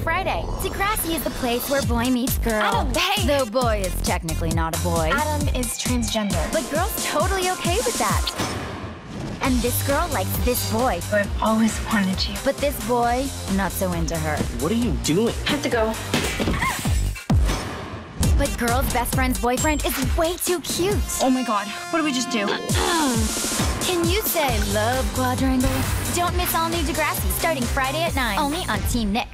Friday. Degrassi is the place where boy meets girl. Adam, hey! Though boy is technically not a boy. Adam is transgender. But girl's totally okay with that. And this girl likes this boy. I've always wanted you. But this boy, not so into her. What are you doing? I have to go. But girl's best friend's boyfriend is way too cute. Oh my god, what did we just do? Can you say love quadrangle? Don't miss all new Degrassi starting Friday at 9. Only on Team Nick.